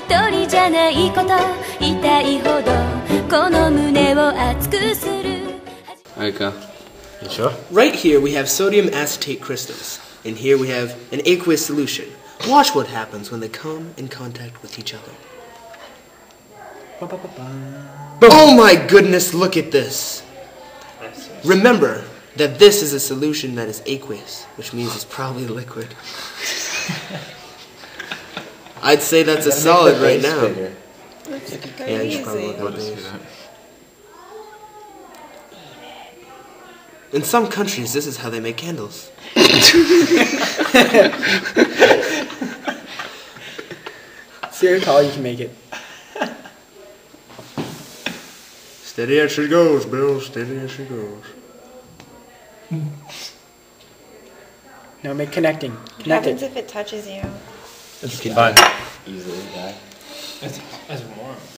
一人じゃないこと痛いほどこの胸を熱くする Alright, go. You sure? Right here we have sodium acetate crystals, and here we have an aqueous solution. Watch what happens when they come in contact with each other. Oh my goodness, look at this. Remember that this is a solution that is aqueous, which means it's probably liquid. I'd say that's a solid right now. Yeah, you should probably look at these. In some countries, this is how they make candles. See how tall you can make it. Steady as she goes, Bill. Steady as she goes. No, make connecting. What Connect happens it. if it touches you? It's fine. Easily, guy. That's warm.